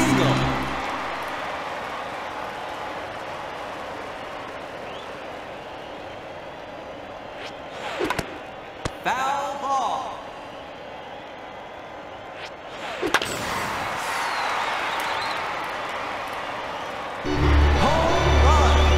Single. Foul ball. Home run.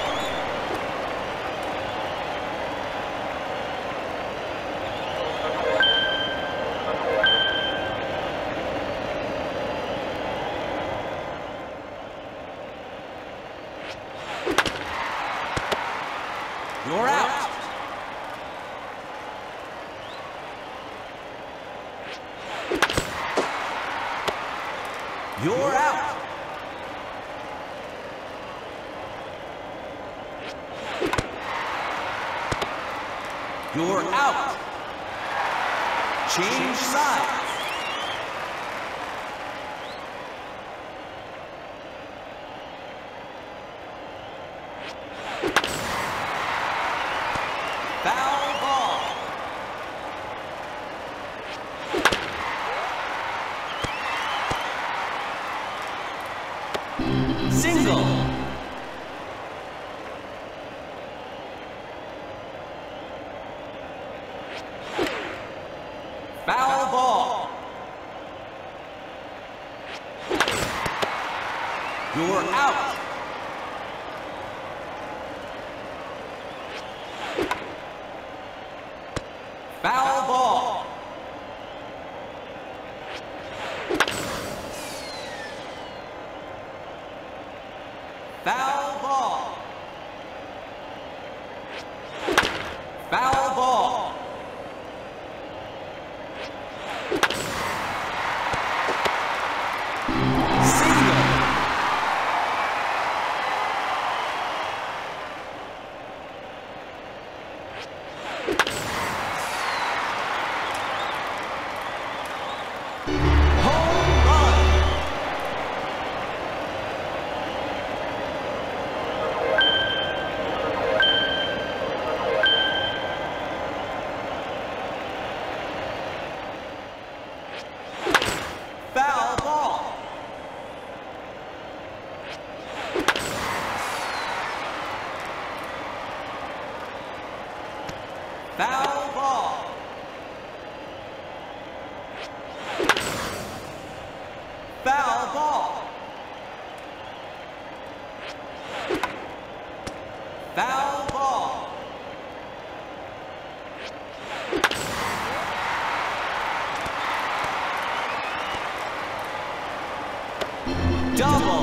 You're out. You're out. You're out. Change sides. Foul ball. Single. Foul ball. You're out. Foul ball. Foul ball. Foul ball. Single. Home run. Foul ball. Foul ball. Foul ball. Foul ball. Double.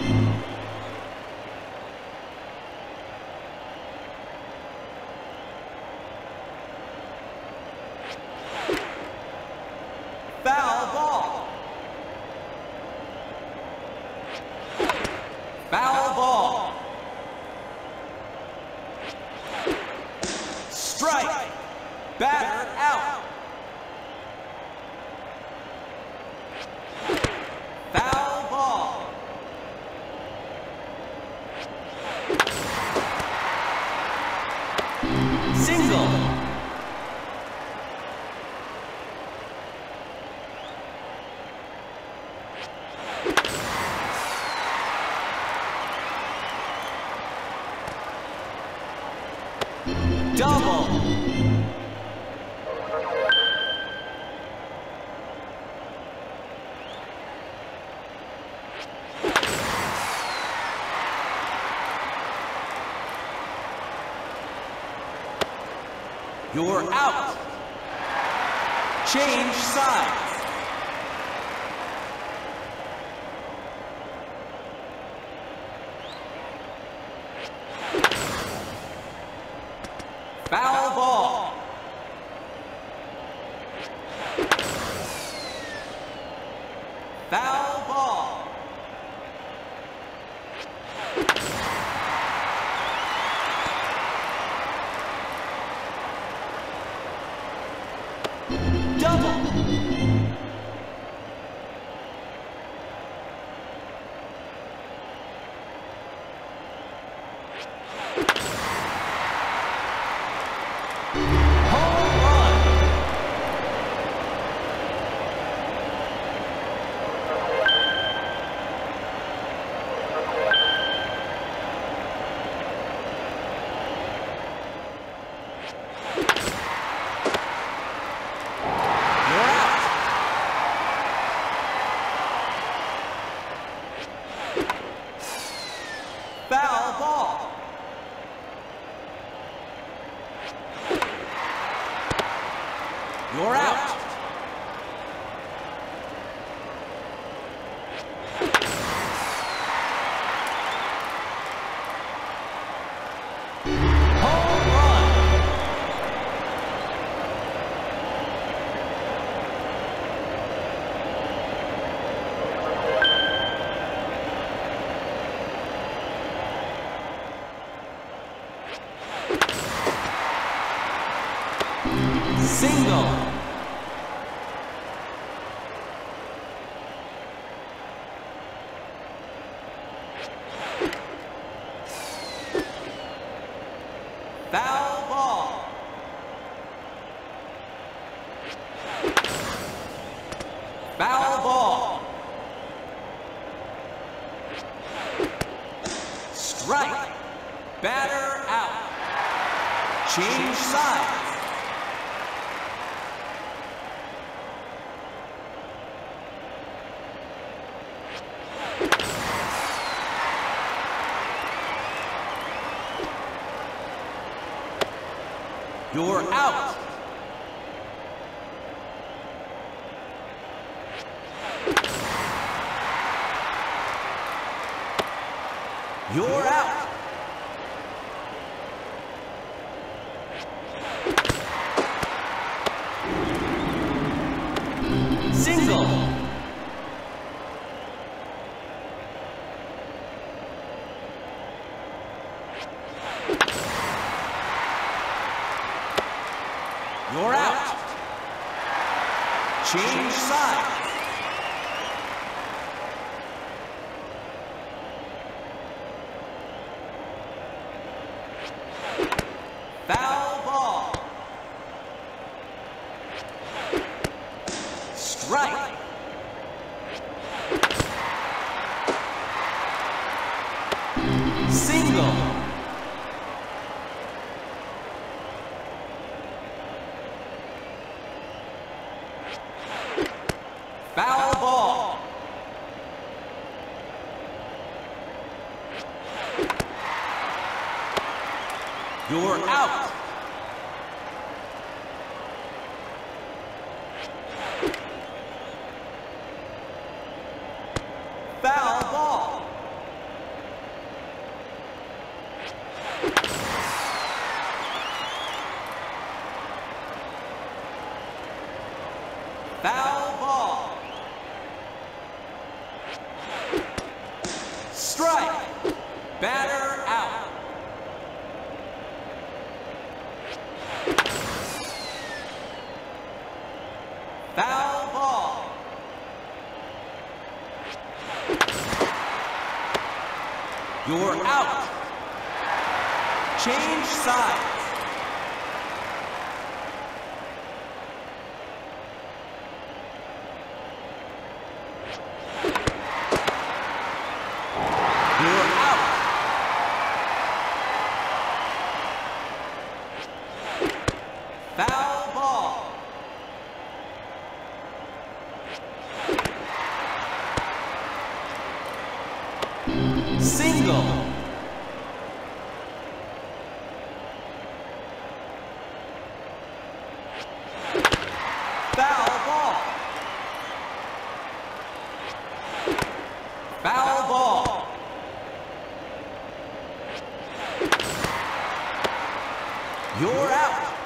Foul ball. Foul ball. Strike. Batter out. Foul ball. Single. Double. You're out. Change sides. Foul ball. Foul ball. Double. You're out. Home run. Single. Foul ball. Foul ball. Strike. Batter out. Change sides. You're out. You're out. Single. You're out. Change sides. Foul ball. Strike. Single. Foul ball. You're out. Foul ball. Foul ball. Strike. Batter out. Foul ball. You're out. Change sides. You're out. Foul ball. Single. Foul ball. Foul ball. You're out.